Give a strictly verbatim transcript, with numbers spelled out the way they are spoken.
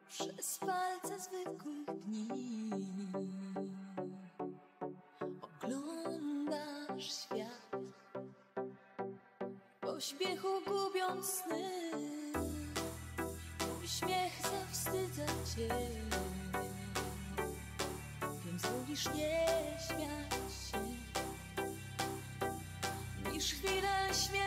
przez palce zwykłych dni. Oglądasz świat, w pośpiechu gubiąc sny. Uśmiech zawstydza cię, więc wolisz nie śmiać się, niż chwilę śmierci.